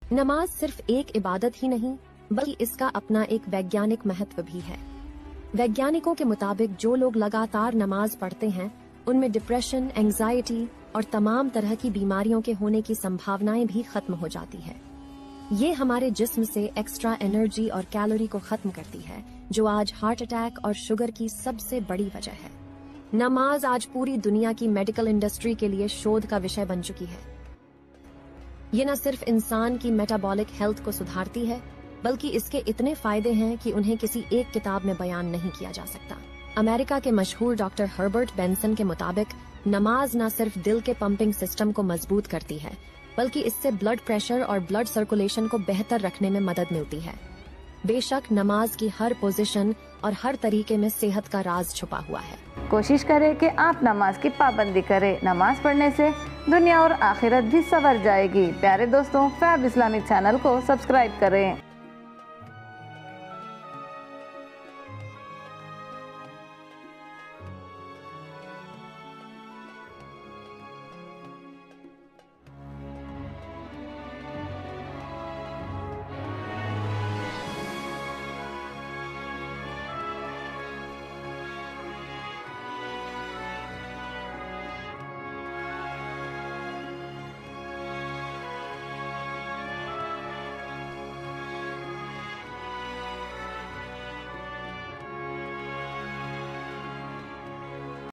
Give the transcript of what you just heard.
नमाज सिर्फ एक इबादत ही नहीं बल्कि इसका अपना एक वैज्ञानिक महत्व भी है। वैज्ञानिकों के मुताबिक जो लोग लगातार नमाज पढ़ते हैं उनमें डिप्रेशन, एंजाइटी और तमाम तरह की बीमारियों के होने की संभावनाएं भी खत्म हो जाती है। ये हमारे जिस्म से एक्स्ट्रा एनर्जी और कैलोरी को खत्म करती है, जो आज हार्ट अटैक और शुगर की सबसे बड़ी वजह है। नमाज आज पूरी दुनिया की मेडिकल इंडस्ट्री के लिए शोध का विषय बन चुकी है। ये न सिर्फ इंसान की मेटाबॉलिक हेल्थ को सुधारती है बल्कि इसके इतने फायदे हैं कि उन्हें किसी एक किताब में बयान नहीं किया जा सकता। अमेरिका के मशहूर डॉक्टर हर्बर्ट बेंसन के मुताबिक नमाज न सिर्फ दिल के पंपिंग सिस्टम को मजबूत करती है बल्कि इससे ब्लड प्रेशर और ब्लड सर्कुलेशन को बेहतर रखने में मदद मिलती है। बेशक नमाज की हर पोजीशन और हर तरीके में सेहत का राज छुपा हुआ है। कोशिश करें कि आप नमाज की पाबंदी करें। नमाज पढ़ने से दुनिया और आखिरत भी संवर जाएगी। प्यारे दोस्तों, फैब इस्लामिक चैनल को सब्सक्राइब करें।